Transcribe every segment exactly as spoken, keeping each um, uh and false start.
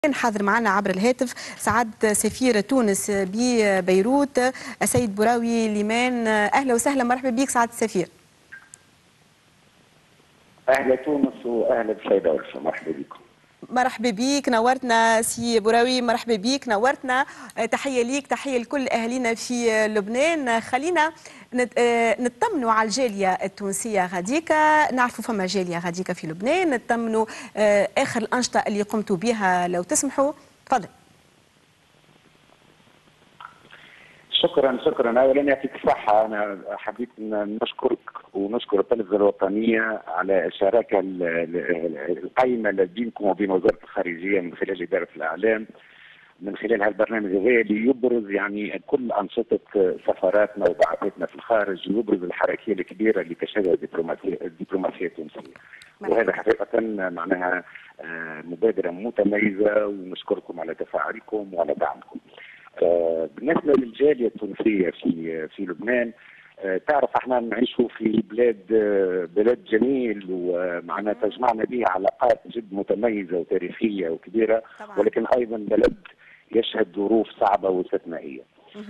كان حاضر معنا عبر الهاتف سعادة سفير تونس ببيروت السيد بوراوي ليمان. اهلا وسهلا، مرحبا بك سعادة السفير. اهلا تونس واهلا بسيدة ورشا، مرحبا بكم. مرحبا بيك، نورتنا سي بوراوي، مرحبا بيك نورتنا. تحيه ليك، تحيه لكل اهالينا في لبنان. خلينا نطمنوا على الجاليه التونسيه غاديكا، نعرفوا فما جاليه غاديكا في لبنان، نطمنوا اخر الانشطه اللي قمتوا بها لو تسمحوا. تفضل. شكرا شكرا، اولا يعطيك الصحه. انا حبيت نشكرك ونشكر التلفزه الوطنيه على الشراكه القائمه بينكم وبين وزاره الخارجيه من خلال اداره الاعلام، من خلال هالبرنامج هذا اللي يبرز يعني كل انشطه سفاراتنا وبعثاتنا في الخارج، ويبرز الحركيه الكبيره اللي تشهدها الدبلوماسيه الدبلوماسيه التونسيه. وهذا حقيقه معناها مبادره متميزه، ونشكركم على تفاعلكم وعلى دعمكم. بالنسبه للجاليه التونسيه في في لبنان، تعرف احنا نعيشوا في بلاد بلاد جميل، ومعنا تجمعنا به علاقات جد متميزه وتاريخيه وكبيره، ولكن ايضا بلد يشهد ظروف صعبه واستثنائيه.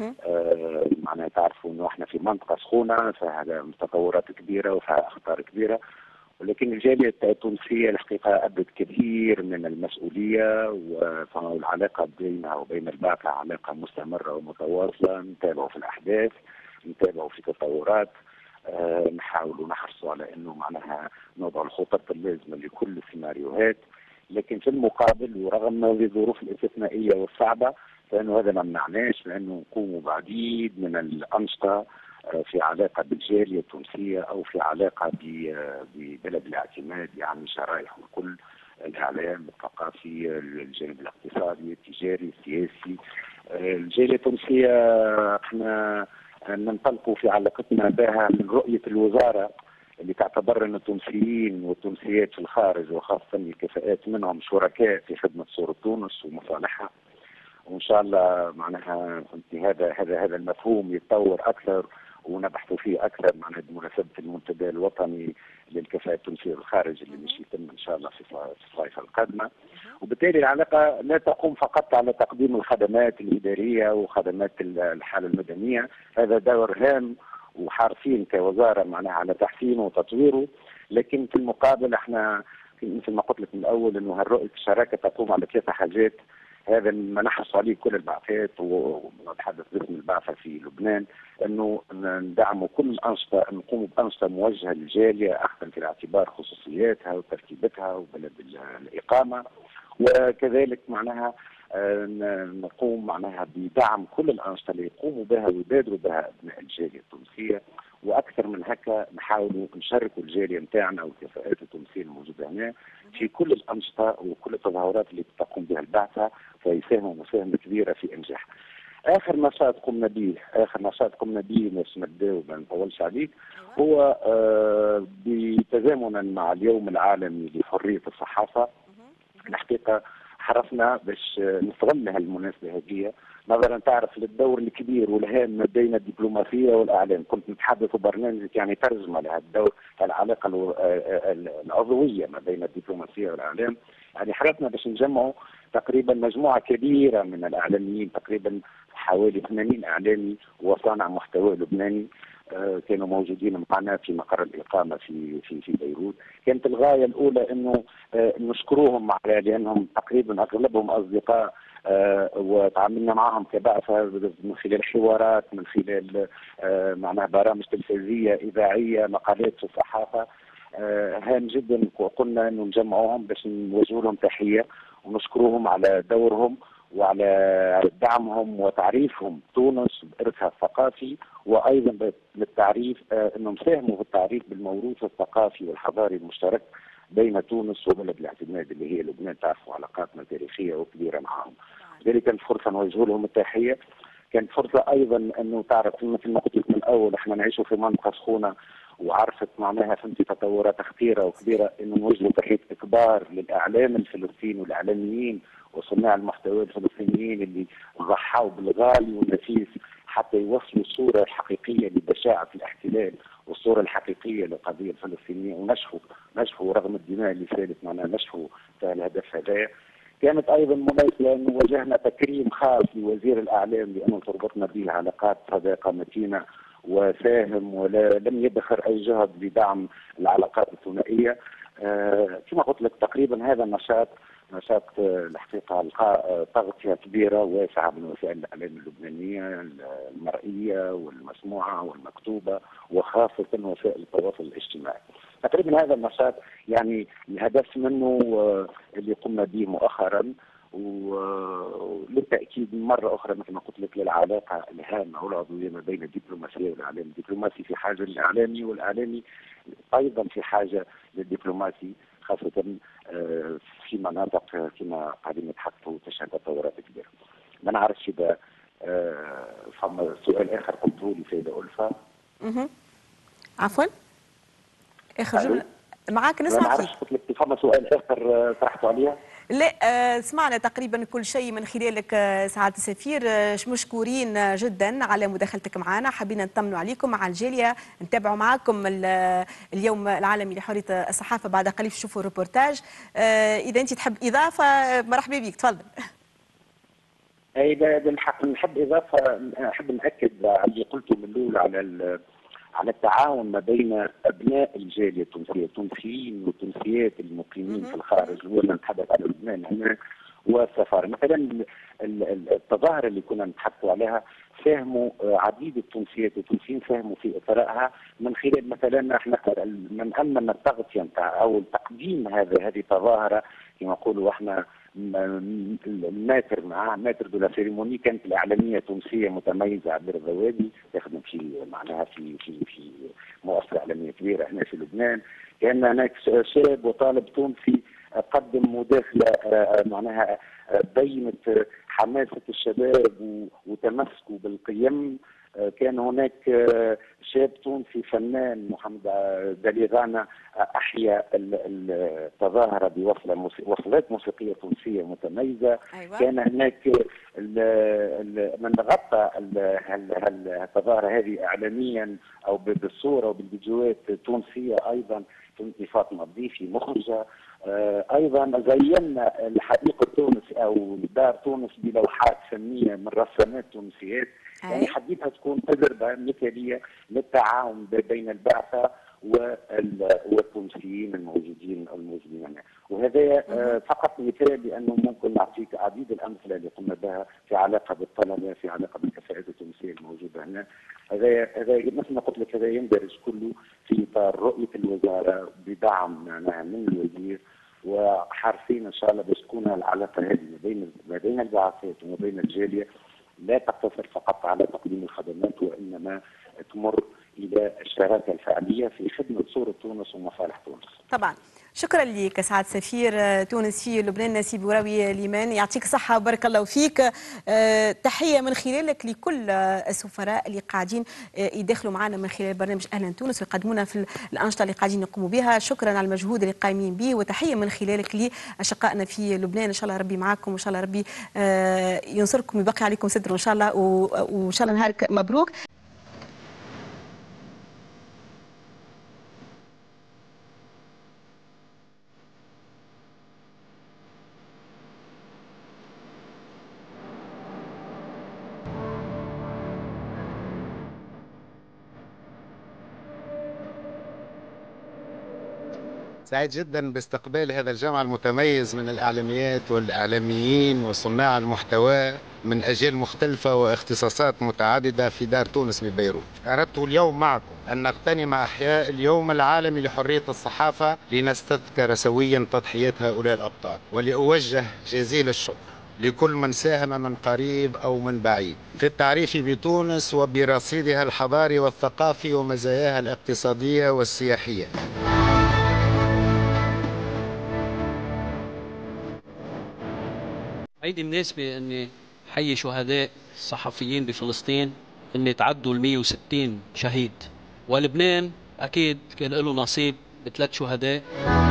آه معناها تعرفوا انه احنا في منطقه سخونه فيها تطورات كبيره وفيها اخطار كبيره، ولكن الجاليه التونسيه الحقيقه ابدت كثير من المسؤوليه، والعلاقه بينها وبين البعثه علاقه مستمره ومتواصله. نتابعوا في الاحداث، نتابعوا في تطورات، أه نحاولوا نحرصوا على انه معناها نوضع الخطط اللازمه لكل السيناريوهات، لكن في المقابل ورغم هذه الظروف الاستثنائيه والصعبه فانه هذا ما منعناش لانه نقوموا بعديد من الانشطه في علاقه بالجاليه التونسيه او في علاقه ببلد الاعتماد، يعني شرائح الكل، الاعلام، الثقافي، الجانب الاقتصادي، التجاري، السياسي. الجاليه التونسيه احنا ننطلقوا في علاقتنا بها من رؤيه الوزاره اللي تعتبر ان التونسيين والتونسيات في الخارج وخاصه الكفاءات منهم شركاء في خدمه صوره تونس ومصالحها، وان شاء الله معناها هذا هذا هذا المفهوم يتطور اكثر ونبحثوا فيه اكثر معناها بمناسبه المنتدى الوطني للكفاءه التونسيه بالخارج اللي مش يتم ان شاء الله في الصيف القادمه. وبالتالي العلاقه لا تقوم فقط على تقديم الخدمات الاداريه وخدمات الحاله المدنيه، هذا دور هام وحارسين كوزاره معناها على تحسينه وتطويره، لكن في المقابل احنا مثل ما قلت لك من الاول انه هالرؤيه الشراكه تقوم على ثلاث حاجات. هذا ما نحرص عليه كل البعثات ونتحدث باسم البعثه في لبنان، انه ندعموا كل الانشطه، نقوم بانشطه موجهه للجاليه اخذا في الاعتبار خصوصياتها وترتيبتها وبلد الاقامه، وكذلك معناها نقوم معناها بدعم كل الانشطه اللي يقوموا بها ويبادروا بها ابناء الجاليه التونسيه، واكثر من هكا نحاولوا نشاركوا الجاليه نتاعنا والكفاءات التونسيه الموجوده هنا في كل الانشطه وكل التظاهرات اللي تقوم بها البعثه، فيساهموا مساهمه كبيره في انجاحها. اخر نشاط قمنا به، اخر نشاط قمنا به باش نبداو ما نطولش عليك، هو آه بتزامنا مع اليوم العالمي لحريه الصحافه. الحقيقه حرصنا باش نستغل هالمناسبه هذه نظرا تعرف للدور الكبير والهام ما بين الدبلوماسيه والاعلام. كنت نتحدث برنامجك يعني ترجمه لهذا الدور، العلاقه العضويه ما بين الدبلوماسيه والاعلام. يعني حرصنا باش نجمعوا تقريبا مجموعه كبيره من الاعلاميين، تقريبا حوالي ثمانين اعلامي وصانع محتوى لبناني كانوا موجودين معنا في مقر الإقامة في في في بيروت. كانت الغاية الأولى إنه نشكروهم على لأنهم تقريبا أغلبهم أصدقاء وتعاملنا معهم كبعثة من خلال حوارات، من خلال معناها برامج تلفزية إذاعية، مقالات في الصحافة. هام جدا وقلنا إنه نجمعوهم باش نوجه لهم تحية ونشكروهم على دورهم وعلى دعمهم وتعريفهم تونس بإرثها الثقافي، وايضا للتعريف انهم ساهموا في التعريف بالموروث الثقافي والحضاري المشترك بين تونس وبلد الاعتماد اللي هي لبنان. تعرفوا علاقاتنا تاريخيه وكبيره معهم، لذلك كانت فرصه نوجه لهم التحيه. كانت فرصه ايضا انه تعرف مثل ما قلت لك من الاول احنا نعيشوا في منطقه سخونه وعرفت معناها فهمتي تطورات خطيره وكبيره، انه نوجه تحيه كبار للاعلام الفلسطيني والاعلاميين وصناع المحتوى الفلسطينيين اللي ضحوا بالغالي والنفيس حتى يوصلوا الصوره الحقيقيه لبشاعه الاحتلال والصوره الحقيقيه للقضيه الفلسطينيه، ونشفوا نشفوا رغم الدماء اللي سالت معنا نشفوا في الهدف هذا. كانت ايضا مماثله انه وجهنا تكريم خاص لوزير الاعلام لانه تربطنا به علاقات صداقه متينه وساهم ولم يدخر اي جهد لدعم العلاقات الثنائيه. آه كما قلت لك تقريبا هذا النشاط نشاط الحقيقه لقى تغطيه كبيره واسعه من وسائل الاعلام اللبنانيه المرئيه والمسموعه والمكتوبه وخاصه وسائل التواصل الاجتماعي. تقريبا هذا النشاط يعني الهدف منه اللي قمنا به مؤخرا، وللتاكيد مره اخرى مثل ما قلت لك للعلاقه الهامه والعضويه ما بين الدبلوماسيه والاعلام. الدبلوماسي في حاجه للاعلامي والاعلامي ايضا في حاجه للدبلوماسي، خاصه في مناطق كما قاعدين نتحدثوا تشهد تطورات كبيره. ما نعرفش اذا فما سؤال اخر قلته لي سيده ألفة. اها عفوا اخر جمله معاك نسمع فيك. ما نعرفش قلت لك فما سؤال اخر طرحته عليها. لا سمعنا تقريبا كل شيء من خلالك سعاده السفير، مشكورين جدا على مداخلتك معنا، حبينا نطمنوا عليكم مع الجاليه، نتابعوا معكم اليوم العالمي لحريه الصحافه، بعد قليل تشوفوا الروبورتاج. اذا انت تحب اضافه مرحبا بك، تفضل. اي بالحق نحب اضافه، نحب ناكد على اللي قلته من الاول على على التعاون ما بين ابناء الجاليه التونسيه، التونسيين والتونسيات المقيمين في الخارج، ولا نتحدث على لبنان هنا والسفاره. مثلا التظاهره اللي كنا نتحدثوا عليها ساهموا عديد التونسيات والتونسيين ساهموا في اثرائها من خلال مثلا احنا من امن التغطيه نتاع او تقديم هذا هذه التظاهره كما نقولوا احنا الماتر معاه ماتر دو لا سيريموني كانت الاعلاميه تونسيه متميزه عبر الذوادي تخدم في معناها في في في مؤسسه اعلاميه كبيره هنا في لبنان. كان هناك شاب وطالب تونسي قدم مداخله معناها بينت حماسه الشباب وتمسكوا بالقيم. كان هناك شاب تونسي فنان محمد دليغانا احيا التظاهره بوصله وصلات موسيقيه تونسيه متميزه. أيوة. كان هناك من غطى التظاهره هذه اعلاميا او بالصوره وبالفيديوهات تونسيه ايضا تونسي فاطمه الضيفي مخرجه. ايضا زينا حديقه تونس او دار تونس بلوحات فنيه من رسامات تونسيات. يعني حبيتها تكون تجربه مثاليه للتعاون بين البعثه والتونسيين الموجودين الموجودين هنا، وهذا فقط مثال لانه ممكن نعطيك عديد الامثله اللي قمنا بها في علاقه بالطلبه، في علاقه بالكفاءات التونسيه الموجوده هنا. هذا هذا مثل ما قلت لك هذا يندرج كله في اطار رؤيه الوزاره بدعم معناها من الوزير، وحريصين ان شاء الله باش تكون العلاقه هذه ما بين ما بين البعثات وما بين الجاليه لا تقتصر فقط على تقديم الخدمات وانما تمر الى الشراكه الفعليه في خدمه صوره تونس ومصالح تونس. طبعا. شكرا لك سعاده سفير تونس في لبنان نسيب بوراوي ليمان، يعطيك الصحه وبارك الله فيك. أه تحيه من خلالك لكل السفراء اللي قاعدين يدخلوا معنا من خلال برنامج اهلا تونس ويقدمونا في الانشطه اللي قاعدين نقوموا بها. شكرا على المجهود اللي قايمين به، وتحيه من خلالك لاشقائنا في لبنان. ان شاء الله ربي معاكم وان شاء الله ربي أه ينصركم ويبقي عليكم ستر ان شاء الله، وان شاء الله نهارك مبروك. سعيد جدا باستقبال هذا الجمع المتميز من الإعلاميات والإعلاميين وصناع المحتوى من أجيال مختلفة واختصاصات متعددة في دار تونس ببيروت. أردت اليوم معكم أن نغتنم أحياء اليوم العالمي لحرية الصحافة لنستذكر سويا تضحيات هؤلاء الأبطال، ولأوجه جزيل الشكر لكل من ساهم من قريب أو من بعيد في التعريف بتونس وبرصيدها الحضاري والثقافي ومزاياها الاقتصادية والسياحية. عيد مناسبة اني حيي شهداء الصحفيين بفلسطين اللي تعدوا ال مئة وستين شهيد، ولبنان اكيد كان له نصيب بثلاث شهداء.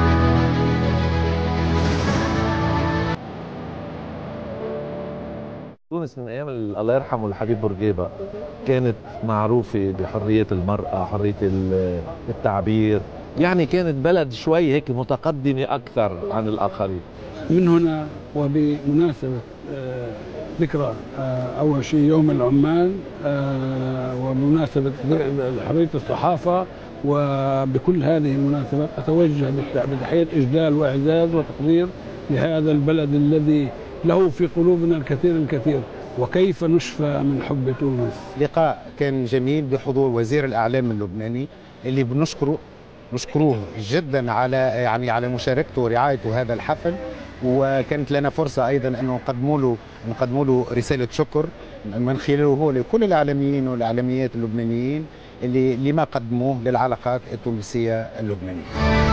تونس من ايام الله يرحمه الحبيب بورقيبه كانت معروفه بحريه المراه، حريه التعبير، يعني كانت بلد شوي هيك متقدمه اكثر عن الاخرين. من هنا وبمناسبة ذكرى أول شيء يوم العمال وبمناسبة حرية الصحافة وبكل هذه المناسبات أتوجه بتحية إجلال وإعزاز وتقدير لهذا البلد الذي له في قلوبنا الكثير الكثير، وكيف نشفى من حب تونس. لقاء كان جميل بحضور وزير الإعلام اللبناني اللي بنشكره نشكروه جدا على يعني على مشاركته ورعايته هذا الحفل، وكانت لنا فرصة أيضا أن نقدم له نقدم له رسالة شكر من خلاله هو لكل الإعلاميين والإعلاميات اللبنانيين اللي لما قدموه للعلاقات التونسية اللبنانية.